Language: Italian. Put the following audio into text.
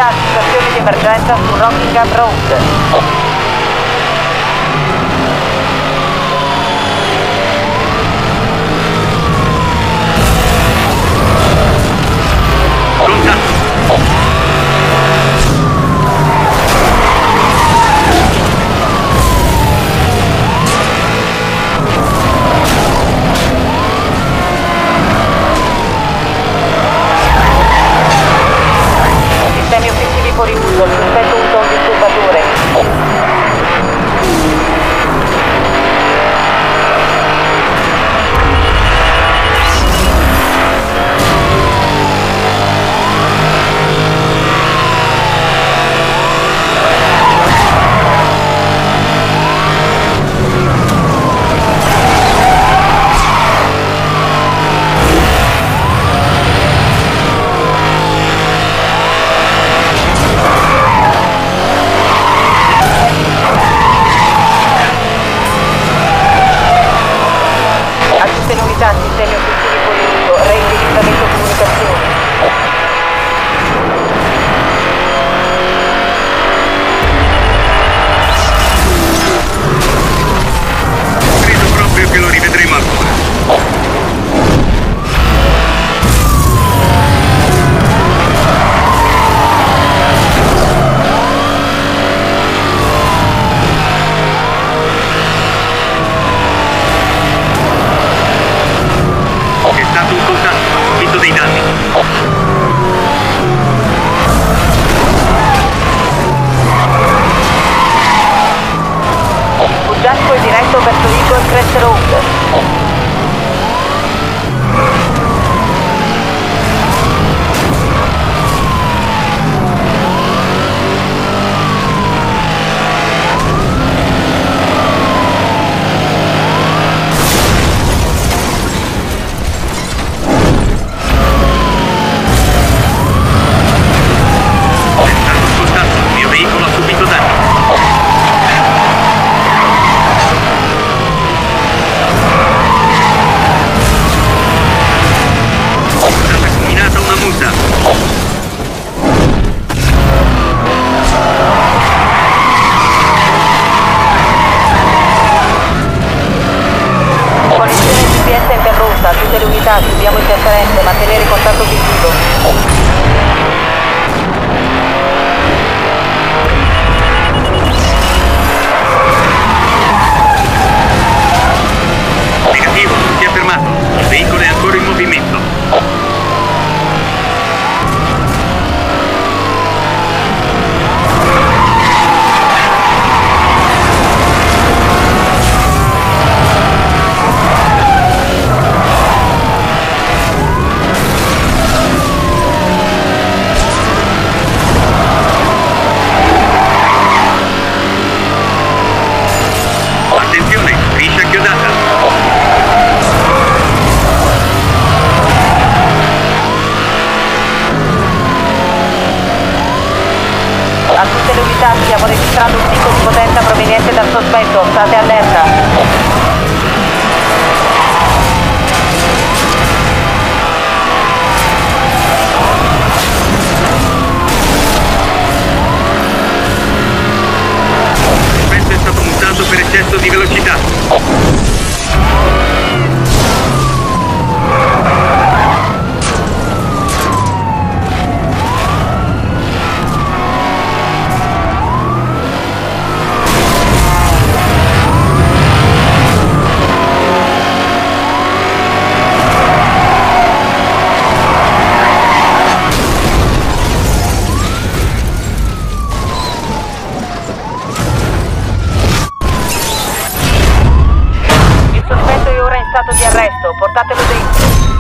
unità, situazione di emergenza su Rockingham Road. Sistemi offensivi fuori uso, il sospetto usa un disturbatore. Sistemi offensivi fuori uso, reindirizzamento comunicazioni. Credo proprio che lo rivedremo ancora. È stato un contatto, ho subito dei danni. Il fuggiasco è diretto verso Eagle Crest Road. Tutte le unità, chiudiamo interferenze, mantenere contatto visivo. Negativo, si è fermato. Il veicolo è ancora in movimento. Attenzione, striscia chiodata. A tutte le unità stiamo registrando un picco di potenza proveniente dal sospetto, state allerta. È stato mutato per eccesso di velocità. Stato di arresto, portatelo dentro.